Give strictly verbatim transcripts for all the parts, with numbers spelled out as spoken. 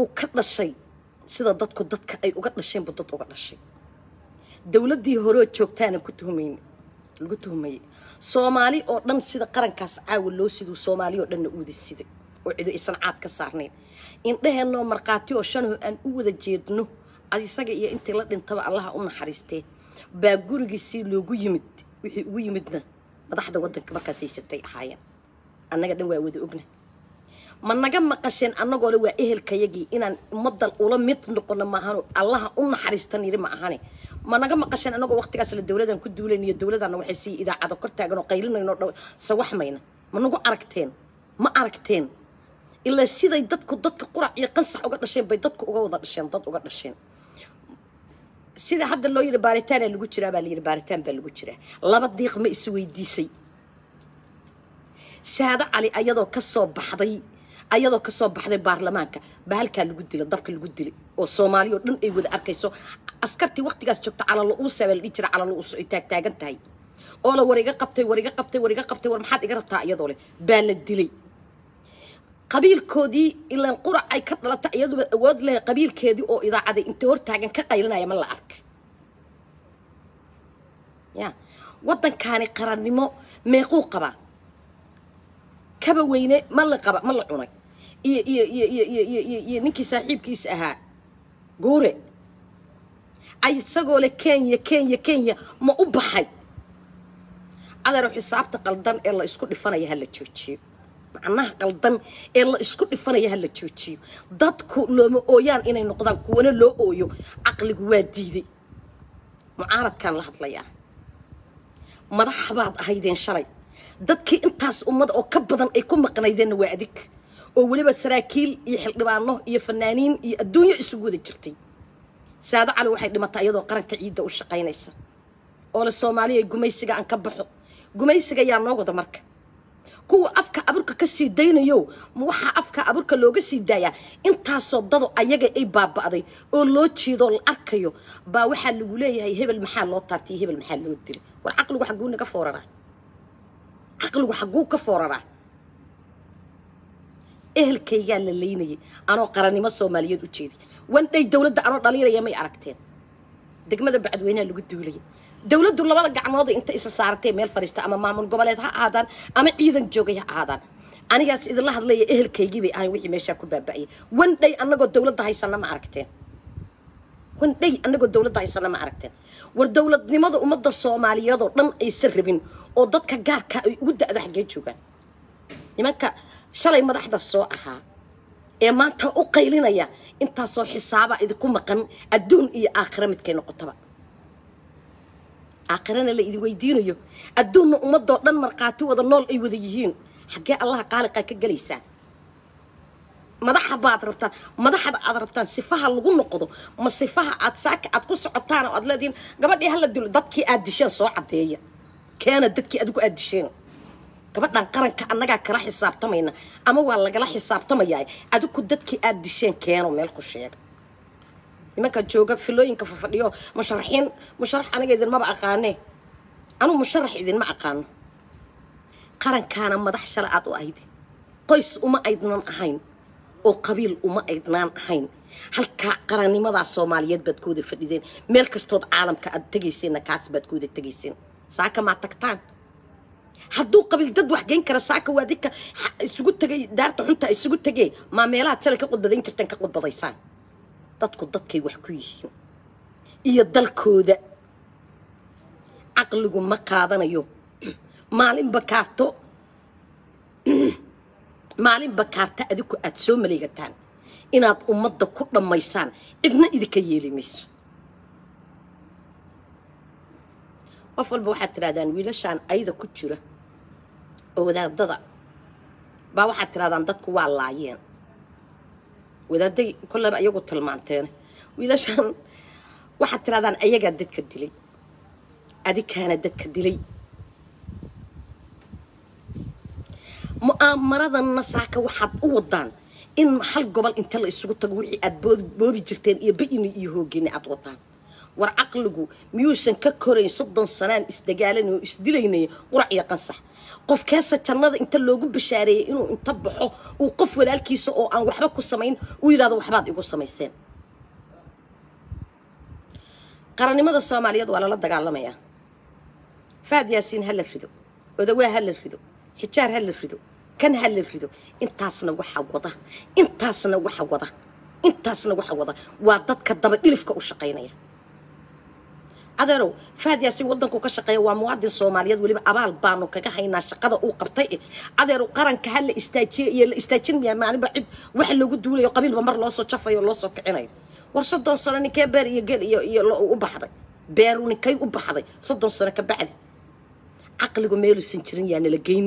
buu ka dhashay sida dadku dadka ay uga dhasheen buu dad uga dhashay dawladdii hore joogtaana ku tuhmayeen lagu tuhmayay Soomaali oo dhan sida qarankaas caawa loo sidoo Soomaali oo dhan u wada siday oo ciido isan caad ka saarneen in dhaheeno marqaati oo shan aan u wada jeedno isaga iyo intii la dhintaba Allah u naxariistay baa gurigiisii loogu yimid wixii ugu yimidna madaxda wadanka markaas ay sitay ahaayeen annaga dhan waa wada ogna ma naga maqasheen annagoo la waa ehelkayagii inaan ummadal ula mid noqono maahan Allah u naxariistan yiri ma ahane ma naga maqasheen annagoo waqtigaas la dawladan ku duulayniyo dawladana waxay si idaacada kor taagan oo qaylinayno sawaxmayna ma nagu aragteen ma aragteen illa siday dadku dadka qurac iyo qansax uga dhasheen bay dadku uga wada dhasheen dad uga dhasheen sida hadda loo yiri baaritaan lagu jiraa baa la yiri baaritaan baa lagu jiraa laba diiq ma is weydiisay saada cali ayadoo ka soo baxday ayadoo ka soo baxday baarlamaanka bahalka lagu dilay dabka lagu dilay oo Soomaaliya dhan ay wada arkayso askartii waqtigaas joogta cala loo sabal dhijir cala loo soo taag taagan tahay oo la wariga qabtay wariga qabtay wariga qabtay war maxaad iga rabtaa ayadoo leh baa la dilay qabiilkoodii ilaa qurac ay ka dhalatay iyadoo awood leh qabiilkeedii oo idaacada inta hor taagan ka qaylinaya ma la ark ya wadankaani qarannimo meequu qaba kaba weyne ma la qaba ma la cunay iyo iyo iyo iyo iyo ninkii saaxiibkiis ahaa goore ay isagoo le Kenya Kenya Kenya ma u baxay adar xisaabta qaldan ee la isku dhifanaya hal la joojiyo macnaha qaldan ee la isku dhifanaya hal la joojiyo dadku looma ooyaan inay noqdaan kuwana loo ooyo aqligu waa diiday mucaaradkan la hadlayaa madaxbaad ahaydeen shalay dadkii intaas ummad oo ka badan ay ku maqnaydeen waa adig oo waliba saraakiil iyo xildhibaano iyo fanaaniin iyo adduunyo isugu wada jirtay saada cali waxay dhimatay iyadoo qaranka ciidda u shaqaynaysa oo la Soomaaliya gumaysiga aan ka baxo gumaysiga yaa noo wada marka kuwa afka aburka ka sii daynayo ma waxa afka aburka looga sii daaya intaasoo dado ayaga ay baabaaday oo loo jeedo la arkayo baa waxa lagu leeyahay hebel maxaa loo taabtay hebel maxaa loo dilay war aqligu xaguu naga foorara aqligu xaguu ka foorara ehelkayga la leeynayay anoo qarannimo Soomaaliyeed u jeeday wanday dawladda anoo dhaliilaya may aragteen degmada bacadweynaha lagu duulay dawladdu labada gacmood inta isa saartay meel fariista ama maamul goboleed ha aadaan ama ciidan joogay ha aadaan anigaas idin la hadlaya ehelkaygii bay ahayn wixii meesha ku baaba'ay wanday anagoo dawladda haysana ma aragteen wanday anagoo dawladda haysana ma aragteen war dawladnimada ummadda Soomaaliyeed oo dhan ay sarrabin oo dadka gaarka ay ugu da'do xagee joogan nimanka shalay madaxda soo ahaa ee maanta u qaylinaya inta soo xisaaba idinku maqan adduun iyo aakhira midkay noqotaba aakhirana la idin weydiinayo adduunna ummadoo dhan marqaati wada nool ay wada yihiin xagee Allah qaaliqa ka galaysa madaxa baad rabtaan madaxda aad rabtaan sifaha lagu noqdo ma sifaha aad saaka aad ku socotaan oo aad leediin gabadhii hal dil dadkii aad disheen soo cadeeya keena dadkii adigu aad disheen gabadhan qaranka annaga kala xisaabtamayna ama waa lagala xisaabtamayaa adigu dadkii aad disheen keeno meel ku sheeg nimanka jooga filooyinka fafadhiyo musharaxiin musharax aniga idin ma aqaanay anu musharax idin ma aqaan qarankaana madax shala aad u ahayd qoys uma aydnan ahayn oo qabiil uma aydnaan ahayn halka qarannimada Soomaaliyeed baad ku wada fadhideen meel kastood caalamka aad tageyseen kaas baad ku wada tageyseen saaka ma tagtaan hadduu qabiil dad wax geen kara saaka waadika isugu tagay daarta xunta isugu tagay ma meelaha tale ka qodbadayn jirtan ka qodbadaysaan dadku dadkay wax ku yihiin iyo dalkooda aqligu ma qaadanayo maalin bakaarto maalin bakaarta adigu aad soo maleegataan inaad ummadda ku dhamaysaan cidna idinka yeelimayso qof walba waxaad tiraadaan wiilashaan ayda ku jira oo wadaadada baa waxaad tiraadaan dadku waa laayeen wadaaday kullaba ayagu tilmaanteen wiilashaan waxaad tiraadaan ayaga dadka dilay adikaana dadka dilay mu'amaradan nasaaka waxaad u wadaan in hal gobol inta la isugu tago wixii aad boobi jirteen iyo bayni iyo hoogina aad wadaan والعقلجو ميوسن ككورين صدن سنان استجالن واستدليني قرع يقنصح قف كاسة جنة انت اللوجو بشاري انه انتبحه وقف ولا الكيس او ان وحبك السمين ويرادوا وحبات يقول سميسين قرني ماذا الصوماليات ولا لا دقالميا فاد ياسين هل الفيدو ودوا هل الفيدو حجار هل الفيدو كان هل الفيدو انتاسنا وحا وضه انتاسنا وحا وضه انتاسنا وحا وضه واددك الدبا دلفك وشقينيا adeerow faad yaasi wadanku ka shaqeeyo waa muwaadin Soomaaliyeed waliba abaal baanu kaga haynaa shaqada uu qabtay adeerow qaranka hal la istaajiyo iyo la istaajin miya maaniba cid wax lagu duulayo qabiilba mar loo soo jafayo loo soo kicinayo war soddon sano ninkee beer iyo gel iyo iyo u baxday beeru ninkay u baxday soddon sano ka bacdi aqligu meel u san jirin yaana la geyn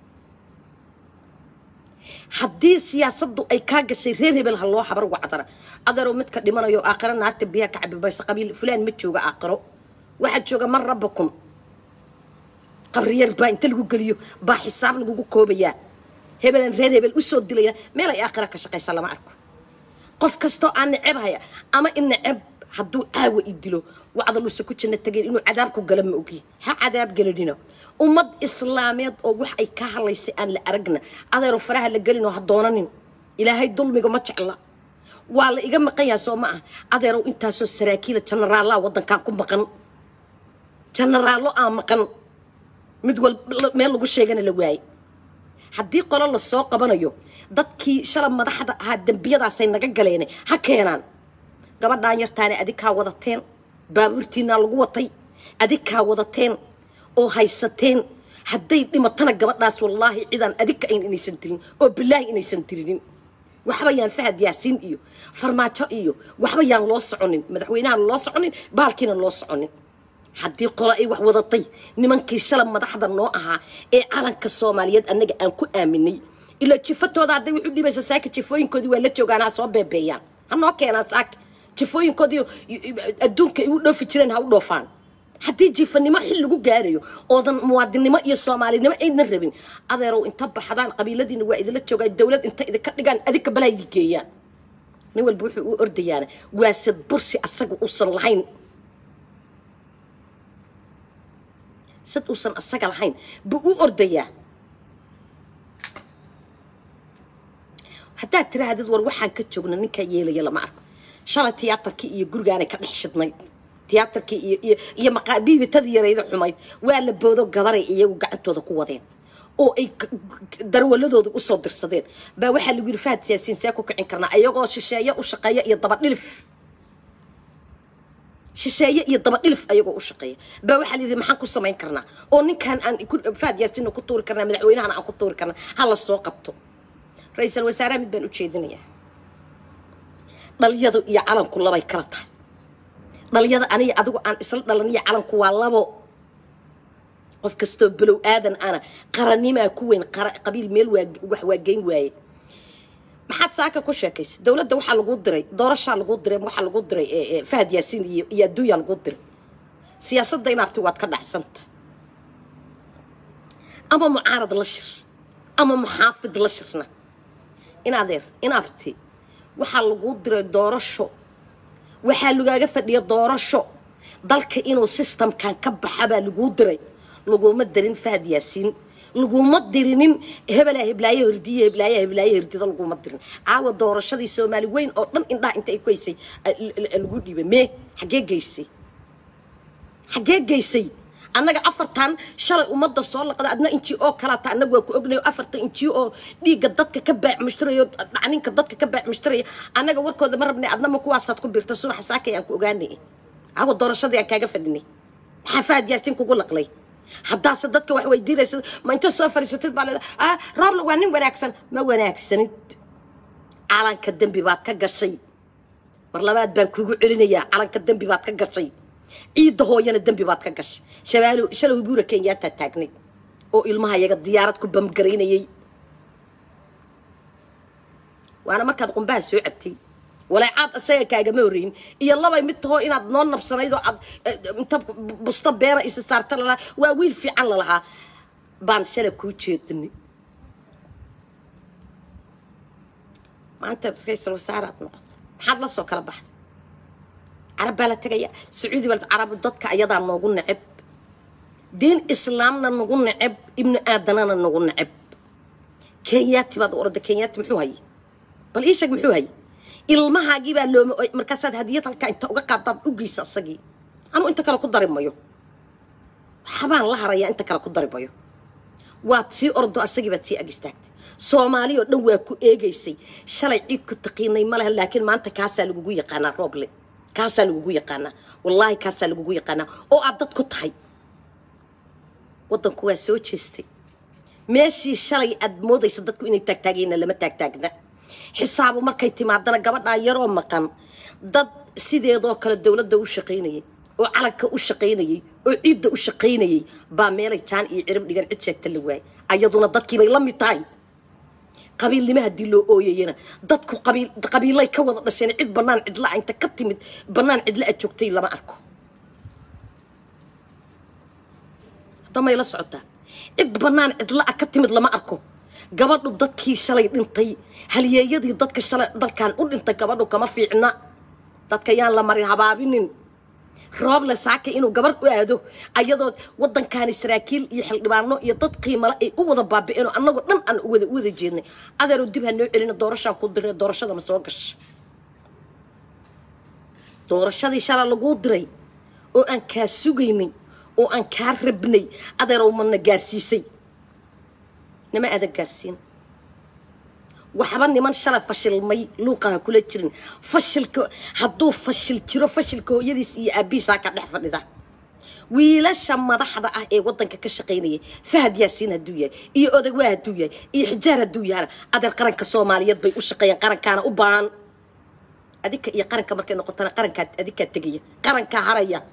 haddii siyaasaddu ay ka gashay reer hebel ha loo xabar wacdara adeerow mid ka dhimanayo aakhira naarta biya ka cabibaysa qabiil fulaan ma jooga aakhiro waxaad jooga mar rabbakum qabriyar baa inta lagu geliyo baa xisaab lagu koobayaa hebelan reer hebel u soo dilayna meel ay aakhira ka shaqaysa lama arko qof kasto aan necebaya ama in neceb hadduu caawa idilo wacda lu soo ku jina tageen inuu cadaab ku gala ma ogi ha cadaab galadina ummad islaameed oo wax ay ka halaysay aan la aragna adeero faraha la galino ha doonanin ilaahay dulmiga ma jecla waa la iga maqayaa soo ma ah adeero intaasoo saraakiil generaalada wadankan ku maqan generaalo aan maqan mid wal meel lagu sheegana la waayay haddii qolo la soo qabanayo dadkii shalay madaxda ahaa dambiyadaasay naga galeen ha keenaan gabadhaan yartaane adikaa wadateen baabuurtiina lagu watay adikaa wadateen oo haysateen hadday dhimatana gabadhaas wallaahi cidaan adika ayn inaysan tirin oo bilaahi inaysan tirinin waxba yaan Fahad Yaasiin iyo farmaajo iyo waxba yaan loo soconin madaxweynaha loo soconin baalkiina loo soconin haddii qola ay wax wadatay nimankii shalay madaxda noo ahaa ee calanka Soomaaliyeed annaga aan ku aaminay ila jifatooda hadday wuxuu dhibaysa saaka jifooyinkoodii waa la joogaana soo beebeeyaan hanoo keenaa saaka jifooyinkoodii adduunka ay u dhoofi jireen ha u dhoofaan haddii jifanimo xil lagu gaarayo oodan muwaadinimo iyo Soomaalinimo ayna rabin adeerow inta baxdaan qabiiladiina waa idila joogaa dawlad inta idinka dhigaan adika balaaydi geeyaan nin walba wuxuu u ordayaan waa sad bursi asaga uusan lahayn sad uusan asaga lahayn buu u ordayaa hadaa tiraahdo war waxaan ka joogna ninka yeelaya lama arko shalay tiyaatarkii iyo gurigaana ka dhex shidnay tiyaatarkii iyo iyo maqaabibi tadiyarayda xumayd waa la boodo gabaray iyagu gacantooda ku wadeen oo ay darwaladooda u soo dirsadeen baa waxa lagu yiri Fahad Yaasiin see ku kicin karna ayagoo shisheeye u shaqeeya iyo daba dhilif shisheeye iyo daba dhilif ayagoo u shaqeeya baa waxa la yiri maxaan ku samayn karnaa oo ninkan aan Fahad Yaasiin ku tuuri karnaa madaxweynahana aan ku tuuri karnaa hala soo qabto ra'iisul wasaaraha mid baan u jeedinayaa dhalinyadu iyo calanku labay kala tahay dhalinyada aniga adigu aan isla dhalaniyo calanku waa labo qof kasto bilow aadan ana qarannima ku weyn qabiil meel wax waa geyn waaye maxaad saaka ku sheekaysay dawladda waxa lagu diray doorasho lagu diray waxa lagu diray Fahad Yaasiin iyo iyo duuya lagu diray siyaasadda inaabti waad ka dhacsanta ama mucaarad la shir ama muxaafid la shirna inaadeer inaabti waxa lagu diray doorasho waxa lagaaga fadhiyo doorasho dalka inuu systemkan ka baxaba lagu diray laguma dirin Fahad Yaasiin laguma dirinin hebel heblaayo hirdiye heblaayo heblaayo hirdida laguma dirin aawa doorashadii Soomaali weyn oo dhan indhaha inta ay ku haysay lagu dhibay me xagee geysay xagee geysay annaga afartan shalay umada soo laqada adna inji oo kala ta annaga waa ku ognayo afartan inji oo dhiiga dadka ka baac mushtarayo dhacninka dadka ka baac mushtaraya annaga warkooda ma rabnay adna ma kuwaasaad ku biirta subax saakay aan ku ogaanay aawa doorashadii aan kaaga fadhinay Fahad Yaasiin kugu laqlay haddaas dadka wax weydiinaysa ma inta soo fariisatid baa ah raab waa nin wanaagsan ma wanaagsanid calanka dambi baad ka gashay mar labaad baan kugu celinayaa calanka dambi baad ka gashay ciida hooyana dambi baad ka gashay shabaalo shalow buura Kenya ta taagnay oo ilmaha yaga diyaarad ku bamgareynayay waana markaad qumbaha soo cabtay ولا عاد أسيك يا جمهورين يلا ما يمتهو إن عد نون بصنايدو عد أنت بسطب بينا إستسارت لها وويل في عن لها بان شلك وتشيتني ما أنت بتكسر وسعرات نقط حد لصو كلا بحد عرب بلا تجيا سعودي بلا عرب ضدك أيضا نقول نعب دين إسلامنا نقول نعب ابن آدمنا نقول نعب كيات بعد أرد كيات محوهي بل إيش محوهي ilmaha giba loo markaasad hadiyad halka inta uga qaadad u geysa asagii anu inta kala ku darimayo xabaan la haraya inta kala ku darimayo waad si ordo asagii baad si agistaagtay Soomaaliyo dhan waa ku eegaysay shalay cid ku taqiinay malaha laakiin maanta kaasa lagu yaqaan rooble kaasa lagu yaqaan wallahi kaasa lagu yaqaan oo aad dad ku tahay wadanku waa soo jeestay meeshii shalay aad moodaysa dadku inay taagtaageen lama taagtaagna حسابه ما كيتي ما عندنا قبض عيرو مكان ضد سيدي ذو كل الدولة دو شقيني وعلك وشقيني وعيد وشقيني بعمل كان يعرب لي عد شكل اللواي أيضا ضد كي بيلمي تاي قبيل اللي ما هدي له أويينا ضدك قبيل قبيل لا يكوض بس يعني عد بنان عد لا أنت كتمد بنان عد لا تشوكتي لما أركو طما يلا صعدة عد بنان عد لا كتمد لما أركو gabadhu dadkii shalay dhintay halyeeyadii dadka shalay dalkan u dhintay gabadhu kama fiicna dadka yaan la marin habaabinin roob la saaka inuu gabar u aado ayadoo wadankan Israa'iil iyo xildhibaano iyo dad qiimo leh ay u wada baaba'een annagu dhan aan u wada wada jeednay adeero dib hanoo celina doorashaan ku diray doorashada ma soo gashay doorashadii shalay lagu diray oo aan ka sugaynay oo aan ka rabnay adeero mana gaarsiisay نما هذا كارسين وحبني من شلا فشل مي لوقها كل تشرين فشل ك حدو فشل ترو فشل كو يديس أبي ساكت نحفر ذا ويلا شم ذا حدا إيه وطن كشقينية فهد ياسين الدوية إيه أدوية الدوية إيه حجار الدوية هذا القرن كصوماليات بي وشقيان قرن كان أبان أديك إيه قرن كمركن نقطنا قرن كات أديك التجية قرن كهرية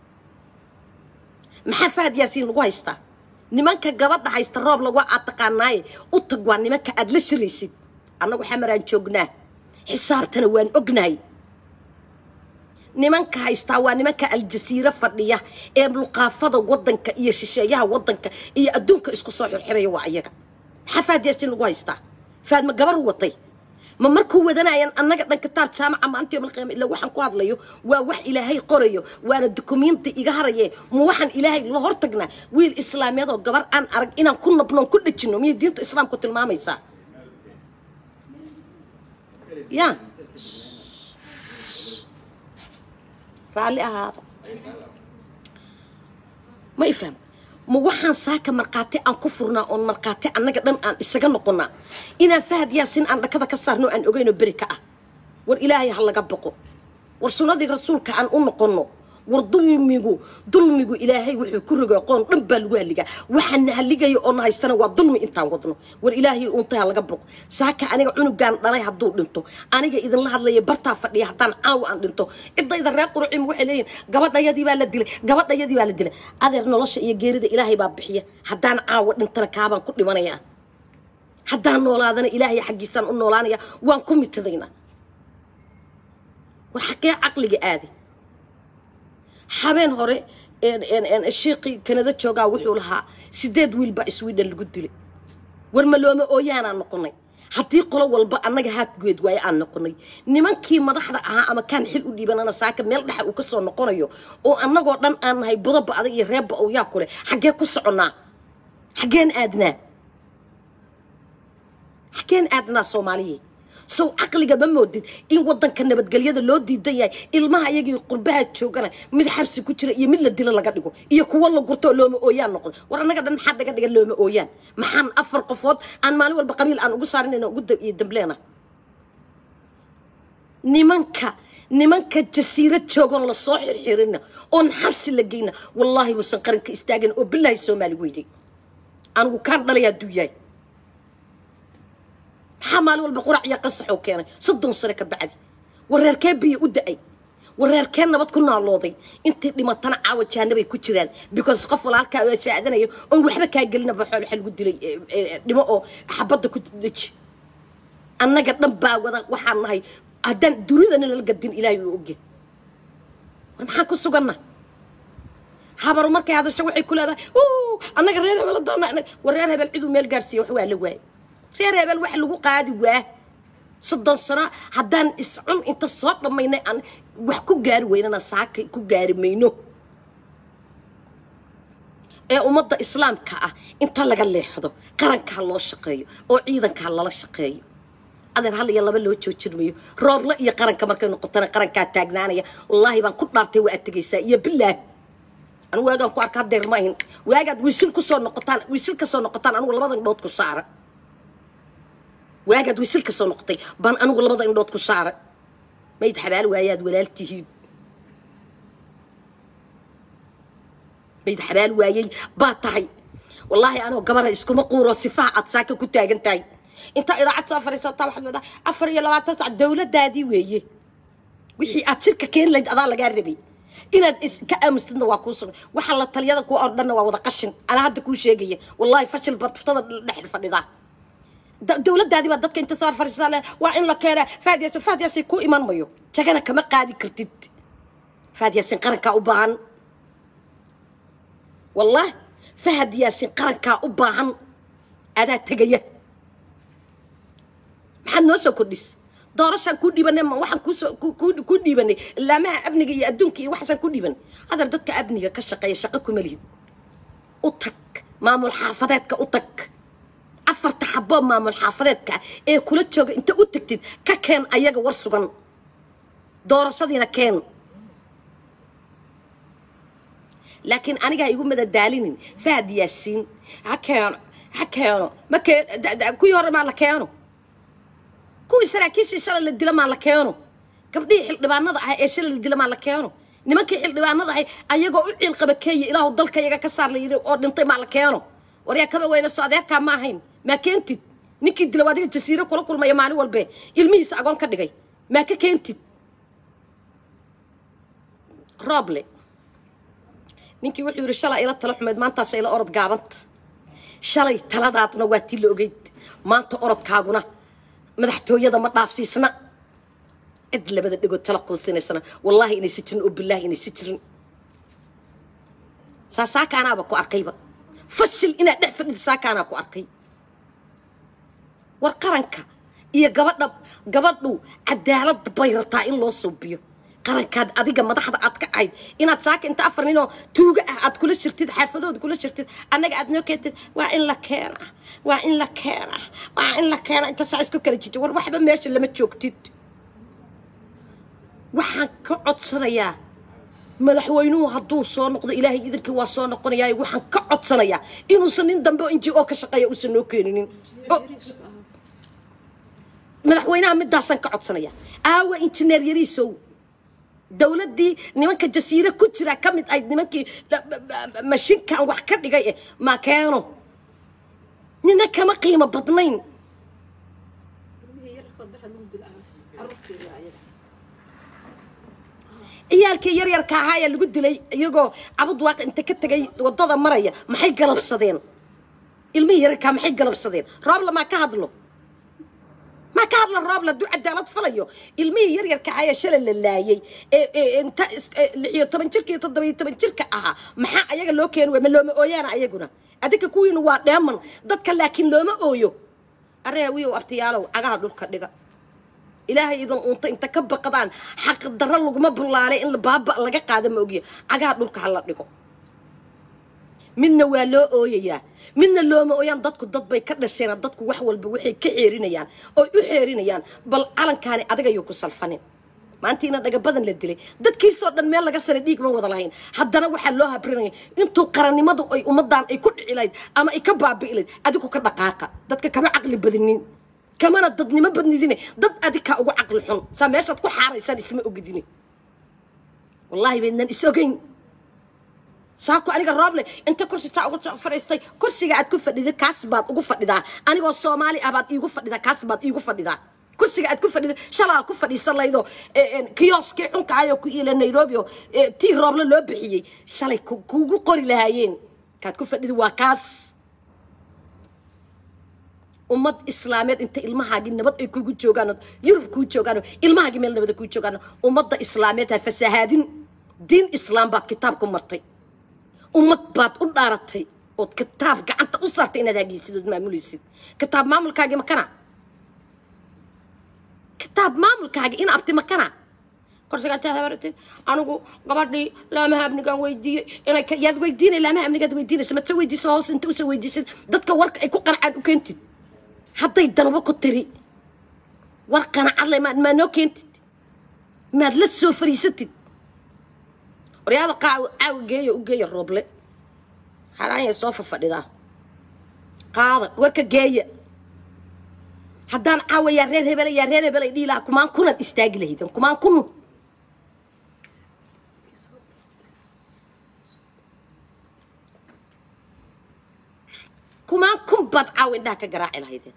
محفاد ياسين وايستا nimanka gabadha haysta roob lagu aataqaanay u tagwaan nimanka aad la shiraysid anagu xamaraan joognaa xisaabtana waan ognahay nimanka haysta waa nimanka aljasiira fadhiya ee luqaafada wadanka iyo shisheeyaha wadanka iyo adduunka isku soo xirxiray waa ayaga xafaad yaasin lagu haysta faad ma gabar watay ma markuu wadanayaan annaga dhan kitaab jaamaca maanta yawm alqiyaama illa waxaan ku hadlayo waa wax ilaahay qorayo waana dukumiinti iga harayeen ma waxaan ilaahay la hortagna wiil islaamiyad oo gabar aan arag inaan ku nabno ku dhajino miya diinta islaamku tilmaamaysa ya raali ahaada ma ifaham ما وحن ساك مرقاتي أن كفرنا أو مرقاتي أنك دم أن استجنقنا إذا فهد ياسين أن كذا كسرنا أن أجينا بركة والإلهي هلا جبقو ورسولنا دي رسول كأن أنقنا والظلميجو ظلميجو إلهي وحكر جاقون ربل والجا وحن هاللي يقولنا هيستنا والظلم أنت وضنا والإلهي أنت هلا جبقو ساك أنا عنو جان لا يهدو لنتو أنا جا إذا الله هلا يبرتها فدي حتى أو عن لنتو إذا إذا رأي قرعي وحلين جبت يدي والدي جبت يدي والدي هذا نلاش يجري إلهي بابحية حتى أو أنت كابان كل ما نيا حتى نولادنا إلهي حق سان نولانيا وانكم يتذينا والحكاية عقلي عادي حبين هوري إن إن إن الشيقي كان ذا شوقا وحولها سداد ويل بقى سويد اللي قلت لي والملومة أويانا نقني حتى يقولوا والبا أنا جهات جود ويا أنا نقني نمان كي ما ضحى ها أما كان حلو دي بنا ساكن ميل دحى وكسر نقنيه أو أنا قردن أنا هاي بضب هذا يرب أو يأكل حاجة كسرنا حاجين أدنى حاجين أدنى صومالي سو عقلي قبل مودد إن وطن كنا بتقليد اللودي ديا المها يجي قربها تشوكنا مد حبس كتير يمل الدين الله قديكو يكو والله قلت لهم أويان نقول ورانا قدر حد قدر قال لهم أويان محن أفرق فوت عن مالو البقبيل أنا قصارين إنه قد يدبلنا نمانكا نمانكا جسيرة تشوكنا للصاحر حيرنا أون حبس لقينا والله وسنقرن كاستاجن وبالله السومالي ويلي أنا وكان ضليا دوياي حمال والبقرع يقصحوا كانوا صدق صرك بعدي والركاب بيودعي والركاب نبض كنا اللوضي انت لما تنعى وجهنا بيكتشران بيكوز قفوا العركة وشاهدنا يو وحبك هاجلنا بحال حل قد لي لما حبضت كنت ليش أنا قد نبى وذا وحنا هاي هدان دريدنا للقدين إلهي وأوجي ونحكوا سجنا حبروا مركي هذا الشوحي كل هذا أوه أنا قرينا بلدنا ورينا بالعيد وميل جارسي وحوالي واي خير هبل واحد لو قاعد واه soddon sano haddaan iscun inta soo dhammaynay aan wax ku gaari weynana saaka ku gaari mayno ee ummadda islaamka ah inta laga leexdo qaranka loo shaqeeyo oo ciidanka lala shaqeeyo adeer hal iyo laba loo joojirmayo roobla iyo qaranka markay noqotana qaranka taagnaanaya wallahi baan ku dhaartay waa atagaysaa iyo billaah anu waagaan ku arkaa deer maahin waagaad wisil ku soo noqotaan wisil ka soo noqotaan anigu labada indhood ku saara waagaad wisil ka soo noqotay baan anigu labada indhood ku saara mayd xabaal waayaad walaaltihiin mayd xabaal waayay baa tahay wallahi anoo gabara iskuma quuro sifaa aad saaka ku taagan tahay inta idaacad soo fariisataa waxaad leedahay afar iyo labaatan sac dawladdaadii weeye wixii aad jirka keeni lahayd adaa lagaa rabay inaad ka aamustidna waa kuu sugan waxa la taliyada kuwa ordhanna waa wada qashin ana hadda kuu sheegaya wallahi fashil bartaftada dhex fadhidaa dawladdaadii baa dadka inta soo fariisataa le waa in la keenaa faadiyaasin faadiyaasin ku iman mayo jagana kama qaadi kartid faadiyaasin qarankaa u baahan والله فهد ياسين قرنكا وباهن أدا تجيه محن نوسو كوديس دارشان كودي بني ما واحد كوسو كود كودي بني لا ما ابني يأدونك وحسن كودي بني هذا ردك ابني كشقة يشقك مليد أطك ما ملحافظتك أطك عفر تحباب ما ملحافظتك إيه كل شيء أنت أطكتد ككان أيجا ورسوغن دارشان كان لكن أنا جاي يقول ماذا دالين فهد ياسين هكانو هكانو ما كان كوي هرم على كانو كوي سراكيس يشال اللي دلما على كانو قبل يحل دبان نضع إيش اللي دلما على كانو نمك يحل دبان نضع أيجو أعيل قبكي إله الضل كي يجا كسر لي أو ننطي على كانو وريا كبا وين السعودية كان معهين ما كنت نكيد دلوادي الجزيرة كل كل ما يمانو والبي الميس أقول كده ما كنت رابلي ninkii wuxuu yiri shalay ila talo xumeed maanta say la orod gaabant shalay taladaadna waa tii loogeyd maanta orodkaaguna madaxtooyada ma dhaafsiisna cid labada dhigo tala qoosinaysana wallahi inay sijirin oo billahi inay sijirin saasakaanaaba ku arkayba fashil ina dhex fadhid saakaana ku arkay war qaranka iyo gabadha gabadhu cadaalad bay rabtaa in loo suubiyo qarankaad adiga madaxda aad ka ahayd inaad saaka inta afar nin oo tuuga ah aad kula jirtid xaafadood kula jirtid annaga aad noo keentid waa in la keena waa in la keena waa in la keena inta saa isku kala jijid war waxba meesha lama joogtid waxaan ka codsanayaa madaxweynuhu hadduu soo noqdo ilaahay idinka waa soo noqonayaa waxaan ka codsanayaa inuusan nin dambe oo N G O ka shaqeeya uusan noo keeninin madaxweynaha midaasan ka codsanayaa aawa injineer yariisow dawladdii nimanka jasiira ku jira ka mid ay nimankii mashiinkan wax ka dhigay ma keeno nina kama qiimo badnayn ciyaalkii yar yarka ahaa ayaa lagu dilay iyagoo cabud waaq inta ka tagay wadada maraya maxay galabsadeen ilmihii yarka maxay galabsadeen roob lama ka hadlo ما كان الراب لدو عدالة فليو المية يرير كعاية شلل للايي انت لحيو طبن شركة تضبي طبن شركة اها محا اياga loo keen way ma looma ooyana ayaguna adika kuwiina waa dheeman dadka laakiin looma ooyo areewiyo abtiyaalow agaha dhulka dhiga ilaahay idan unta inta ka baqadaan xaq darro laguma bulaalay in baaba laga qaado ma ogiyo agaha dhulka hal la dhigo midna waa loo ooyayaa midna looma ooyaan dadku dad bay ka dhasheen dadku wax walba waxay ka xeerinayaan oo u xeerinayaan bal calankaani adiga ayuu ku salfanin maanta ina dhaga badan la dilay dadkiisoo dhan meel laga sare dhiig ma wada lahayn haddana waxaa loo habrinaya intuu qarannimadu ay ummadaan ay ku dhici lahayd ama ay ka baabi'i lahayd adigu ka dhaqaaqa dadka kama caqli badinin kamana dadnimo badnidine dad adika ugu caqli xun saa meeshaad ku xaaraysaan isma ogidine wallahi baydnan is ogeyn saako aniga rooble inta kursi taa ugu fariistay kursiga aad ku fadhiday kaas baad ugu fadhidaa anigoo Soomaali ah baad iigu fadhidaa kaas baad iigu fadhidaa kursiga aad ku fadhiday shalaa ku fadhiisan laydo kiosk xunka ayo ku ila Nairobi tii rooble loo bixiyay shalay kuugu qori lahaayeen kaad ku fadhiday waa kaas ummad islaameed inta ilmahaagi nabad ay kugu joogaan Yurub ku joogaan ilmahaagi meel nabad ku joogaan ummadda islaameed ha fasahaadin diin islaam baad kitaabku martay ummad baad u dhaaratay oo kitaab gacanta u saartay inaad hagaysid maamuleysid kitaab maamulkaaga ma kana kitaab maamulkaaga in abti makana korsigaad habartid anigu gabadhi laamaha amnigan weydiiyay inay ka yaad weydiinay laamaha amnigaad weydiinaysa ma weydiiso hoos inta u soo weydiisid dadka warka ay ku qancaan u keentid hadday danabo ku tiri war qanacad le ma noo keentid maad la soo fariisatid waryaada qaaw caaw geeyo u geeyo rooble xaraanya soo fadhidaa qaada warka geeya haddaan caawa yaa reer hebel yaa reer hebel ay dhihi lahaa kumaan kunaad istaagi lahaydeen kumaan kun kumaan kun baad caawa indhaha ka garaaci lahaydeen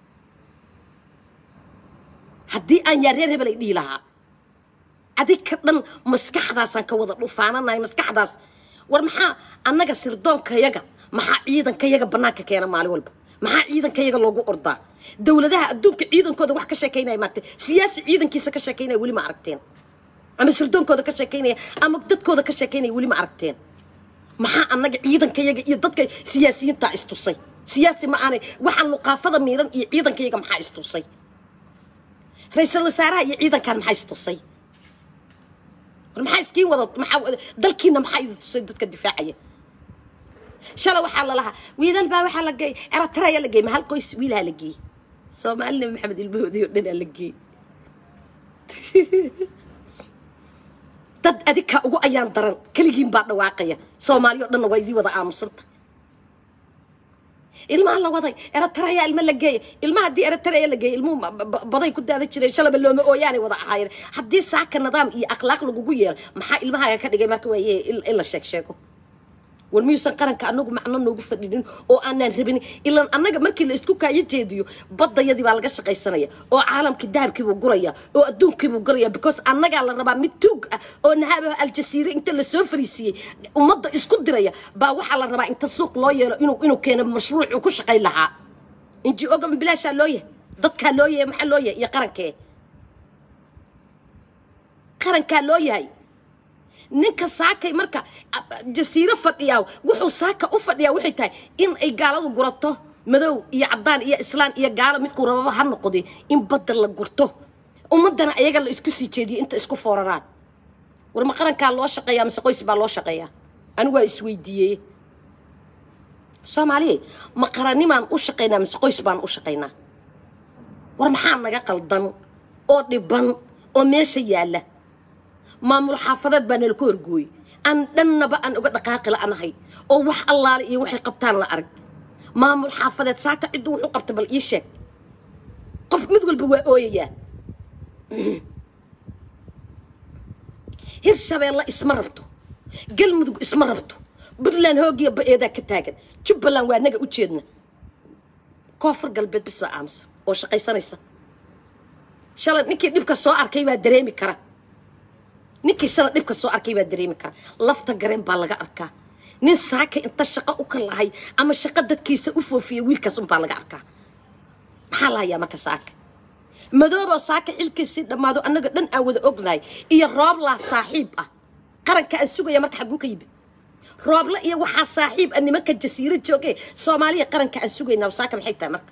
haddii aan yaa reer hebel ay dhihi lahaa adig ka dhan maskaxdaasaan ka wada dhufaananahay maskaxdaas war maxaa annaga sirdoonkayaga maxaa ciidankayaga bannaanka keena maalin walba maxaa ciidankayaga loogu ordaa dowladaha adduunka ciidankooda wax ka sheekaynaya maartay siyaasi ciidankiisa ka sheekaynaya weli ma aragteen ama sirdoonkooda ka sheekaynaya ama dadkooda ka sheekaynaya weli ma aragteen maxaa annaga ciidankayaga iyo dadka siyaasiyiinta istusay siyaasi ma aanay waxaan luqaafada miiran iyo ciidankayaga maxaa istusay ra'iisul wasaaraha iyo ciidankan maxaa istusay maxaa iskiin wada maxaa dalkiina maxaa idin tusay dadka difaacaya shala waxaa la lahaa wiilal baa waxaa la geey Eritrea la geey mahal qoys wiilha la geey Soomaaliya Maxamed Ilboodi oo dhan la geey dad adika ugu ayaan daran kaligiin baa dhawaaqaya Soomaaliya oo dhan way idii wada aamusanta ilmaha la waday Eritrea ilma la geey ilmaha di Eritrea la geey ilmu baday ku daada jiray shalaba looma ooyaani wada ahaayeen hadii saaka nidaam iyo akhlaaq lagu yeel maxaa ilmaha ka dhigay marka way in la sheeg sheego والميوسن قرن كأنه معنا نوقف فدين أو أنا نربني إلا أنا مركي اللي إسكو كاي جديو بضا يدي بالقش قيسانية أو عالم كدهب كيبو قرية أو أدون كيبو قرية because أنا قال الربع متوج أو نهاب الجزيرة أنت اللي سوفريسي ومضى إسكو درية باوح على الربع أنت السوق لوية إنه إنه كان مشروع وكش قيلها إنتي أوجم بلاش لوية ضد كلوية محل لوية يا قرن كي قرن كلوية هاي ninka saakay marka jasiiro fadhiyaa wuxuu saaka u fadhiyaa wixii tahay in ay gaaladu gurato madow iyo cadaan iyo islaan iyo gaalo mid ku rababa ha noqday in badda la gurto ummadana ayaga la isku sii jeediyo inta isku fooraraan war ma qaranka loo shaqeeyaa mise qoys baa loo shaqeeyaa anigu waa isweydiiyay Soomaaliye ma qaranimaan u shaqeynaa mise qoys baan u shaqeynaa war maxaa naga qaldan oo dhiban oo meesha yaala maamul xaafadeed baan la koorgooy aan dhanaba aan uga dhaqaaqi la anahay oo wax allaale iyo waxay qabtaan la arag maamul xaafadeed saaka cid wuxuu qabta bal ii sheeg qof mid walba waa ooyaya hir shabeella isma rabto galmudug isma rabto Puntland hoogiya baeeda ka taagan Jubbaland waa naga u jeedna koonfur galbeed bis baa aamus oo shaqaysanaysa shalay ninkii dhibka soo arkay baa dareemi kara ninkii sana dhibka soo arkay baa dareemi kara lafta gareen baa laga arkaa nin saaka inta shaqo u kalahay ama shaqo dadkiisa u foofiyay wiilkaas un baa laga arkaa maxaa la hayaa marka saaka madoobo saaka xilkiisii dhamaado annaga dhan aan wada ognahay iyo roob la saaxiib ah qaranka aan sugaya marka xaguu ka yimid roob la iyo waxa saaxiib ah nimanka jasiirad joogay Soomaaliya qaranka aan sugaynaa saaka maxay tahay marka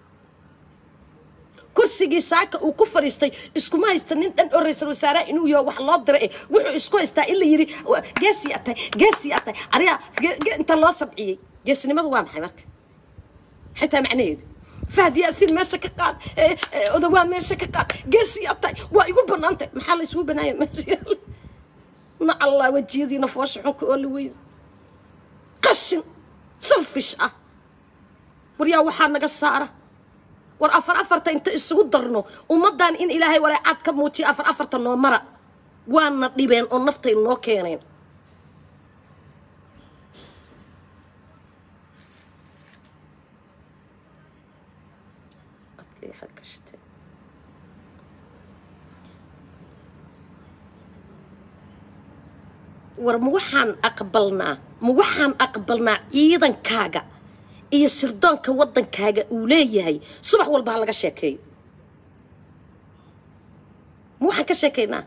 kursigii saaka uu ku fariistay isku ma haysta nin dhan oo ra'iisul wasaare inuu yahay wax loo diray wuxuu isku haystaa in la yiri geesi atay geesi atay ariya inta loo sabciyay geesnimadu waa maxay marka xitaa macnaheedu fahdi asin meesha ka qaad oo waa meesha ka qaad geesi atay waa igu banaantay maxaa la isku banaayay meesha na Allah wajiyadiina foosh xunka oo la weyd qashin selfish ah wariya waxa naga saara war afar afarta inta isugu darno ummadan in ilaahay walaacad ka muujiyo afar afarta noo mara waana dhibeen oo naftay noo keeneen war ma waxaan aqbalnaa ma waxaan aqbalnaa ciidankaaga iyo sirdoonka wadankaaga uu leeyahay subax walba laga sheekeeyo ma waxaan ka sheekeynaa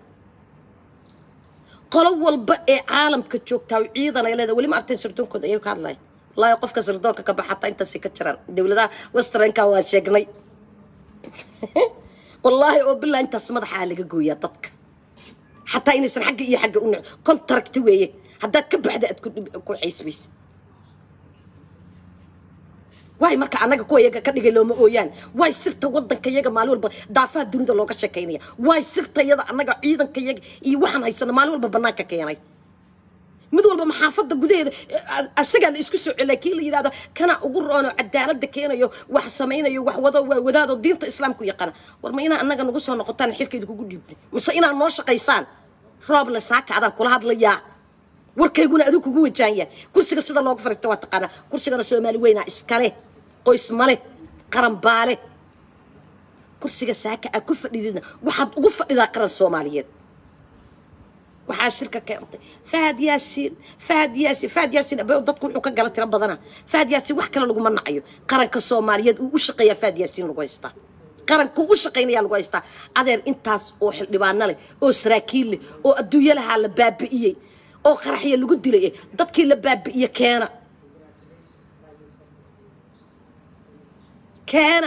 qolo walba ee caalamka joogta oo ciidan ay leedahay wali ma arteen sirtoonkooda ay ka hadlay la qofka sirdoonka ka baxata inta si ka jiraan dawladaha westernka waa sheegnay والله وبالله انت اسمد حالك قوية ضدك حتى إني سن حق إيه حق أون كونتراكت ويه هدات كبحدة تكون كون حيس بيس واي marka anaga ku iyaga ka dhigay looma ooyaan way sirta wadanka iyaga maalin walba daafaha dunida looga sheekeynaya way sirta iyada anaga ciidanka iyaga iyo waxaan haysana maalin walba banaanka keenay mid walba maxaafada gudaheeda asaga la isku soo celay kii la yiraahdo kana ugu roono cadaalada keenayo wax sameeynayo wax wada wadaado diinta islaamku yaqaan war ma ina anaga nagu soo noqotaan xilkeedu kugu dhiibtay mise ina noo shaqeysaan roob la saaka adan kula hadlaya warkayguna adigu kugu wajaanya kursiga sida loogu fariisto waa taqaana kursigana Soomaali weyna iskale qoys male qaran baale kursiga saaka a ku fadhidina waxaad ugu fadhidaa qaran Soomaaliyeed waxa shirka keentay Fahad Yaasin Fahad Yaasin Fahad Yaasin abay dadku wuxuu ka gala tira badana Fahad Yaasin wax kale lagu manacayo qaranka Soomaaliyeed uu u shaqeeya Fahad Yaasin lagu haysta qaranku u shaqeynaya lagu haysta adeer intaas oo xildhibaano leh oo saraakiil leh oo adduunyo laha la baabi'iyay oo qaraxyo lagu dilay dadkii la baabi'iyay keena keena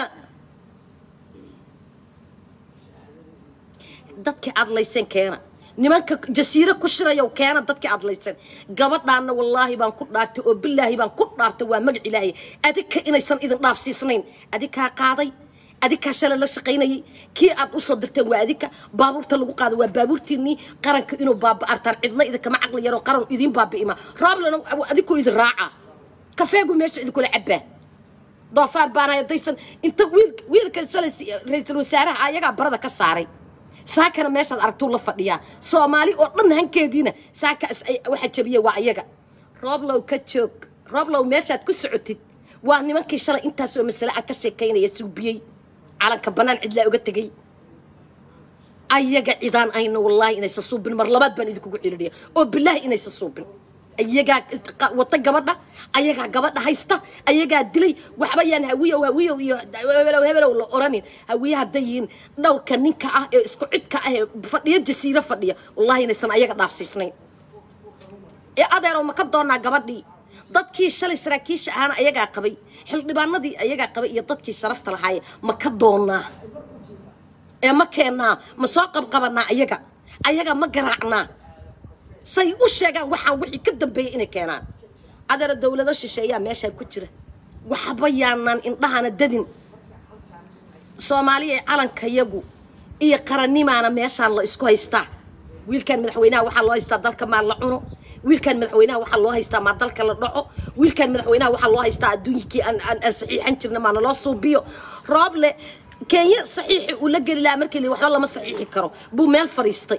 dadkii adlaysan keena nimanka jasiiro ku shirayo keena dadkii adlaysan gabadhaana wallahi baan ku dhaartay oo billahi baan ku dhaartay waa magac ilaahay adika inaysan idin dhaafsiisnayn adika qaaday adika shala la shaqeynayay kii aad u soo dirteen waa adika baabuurta lagu qaado waa baabuurtiini qaranka inuu baaba artaan cidna idinka ma aqli yaro qaran idin baabi'ima raablana adiko idin raaca kafeegu meesha idin kula cabaa ضافار بانا يديسن انت ويل ويل كسلس رئيس الوزراء ayaga barada ka saaray saakana meesha aragtuu la fadhiya Soomaali oo dhan hankeedina saaka waxa jabiye waa ayaga rooblow ka joog rooblow meesha ku socotid waa nimankii shalay intaas oo mas'ala ka sheekeynaya suubiyay calanka banaan cid la uga tagay ayaga cidaan ayna wallahi inay sasuubin mar labaad baan idinku ciliiriya oo billahi inay sasuubin ayaga wata gabadha ayaga gabadha haysta ayaga dilay waxba yaan hawiyo hawiyo iyo hebelo hebelo la oranin hawiyo hadayin dhowrka ninka ah ee isku cidka ah fadhiya jasiiro fadhiya wallahi inaysan ayaga dhaafsiisnayn ee adeero ma ka doonaa gabadhii dadkii shalay saraakiisha ahana ayaga qabay xildhibaanadii ayaga qabay iyo dadkii sharafta lahaay ma ka doonaa ee ma keenaa ma soo qabqabanaa ayaga ayaga ma garaacnaa say u sheegaan waxaan wixii ka dambeeyay inay keenaan adeer dawladda shisheeyaa meesha ku jira waxba yaanaan indhahana dadin Soomaaliya calanka yagu iyo qarannimaana meeshaan la isku haystaa wiilkan madaxweynaha waxa loo haystaa dalka ma la cuno wiilkan madaxweynaha waxa loo haystaa ma dalka la dhaco wiilkan madaxweynaha waxa loo haystaa adduunkii aan aan saxiixan jirna ma loo suubiyo rooble Kenya saxiixi u la gali la markii waxba lama saxiixi karo buu meel fariistay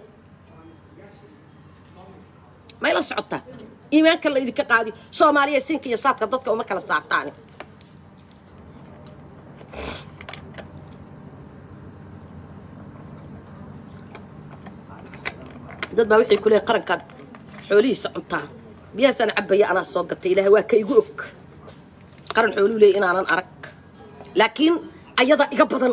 ما يلا سعطة إيمان كلا إذا كقاعد Soomaaliya سينك يا صادق ضدك وما كلا صارتاني ضد بوحي كله قرن كاد حولي سعطة بياس أنا عبية أنا صوقت إلى هواك يقولك قرن حولي لي أنا أنا أرك لكن أيضا يقبضن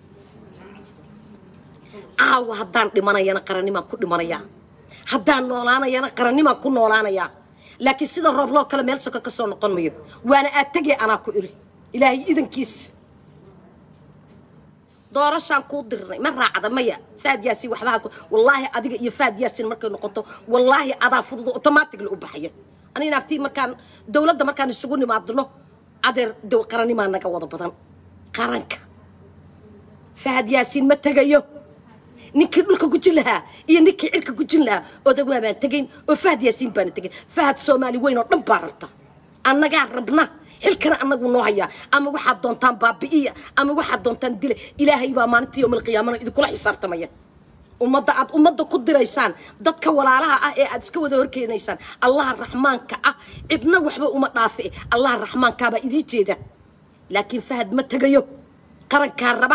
آه وهدان لمنا يانا قرني ما كل مرة يا haddaan noolaanayana qarannima ku noolaanaya laakiin sida roob loo kala meel soo ka soo noqon mayo waana aad tagay ana ku iri ilaahay idankiis doorashaan ku dirnay ma raacada maya Fahad Yaasin waxba wallahi adiga iyo Fahad Yaasin markay noqoto wallahi adaa fudud automatic u baxaya ani naaftii markaan dawladda markaan isugu nimaadno adeer dow qarannima naga wada badan qaranka Fahad Yaasin ma tagayo ninkii dhulka ku jin lahaa iyo ninkii cirka ku jin lahaa oo dad waabaan tagayn oo Fahad Yaasin baan tagay Fahad Soomaali weyn oo dhan baa rabta annaga rabna xilkana annagu noo haya ama waxa doontaan baabi'iya ama waxa doontaan dil ilaahay baa maalintii yawmal qiyaamana idin kula xisaabtamaya ummadda aad ummadda ku diraysaan dadka walaalaha ah ee aad iska wada horkeenaysaan Allah Raxmaanka ah cidna waxba uma dhaafi Allah Raxmaanka baa idin jeeda laakiin Fahad ma tagayo qaranka raba